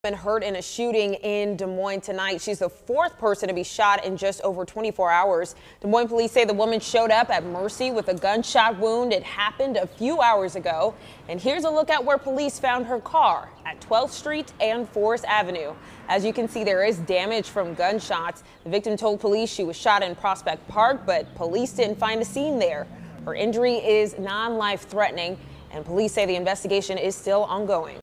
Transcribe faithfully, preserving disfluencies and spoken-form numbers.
Been hurt in a shooting in Des Moines tonight. She's the fourth person to be shot in just over twenty-four hours. Des Moines police say the woman showed up at Mercy with a gunshot wound. It happened a few hours ago. And here's a look at where police found her car at twelfth street and Forest Avenue. As you can see, there is damage from gunshots. The victim told police she was shot in Prospect Park, but police didn't find a scene there. Her injury is non-life threatening, and police say the investigation is still ongoing.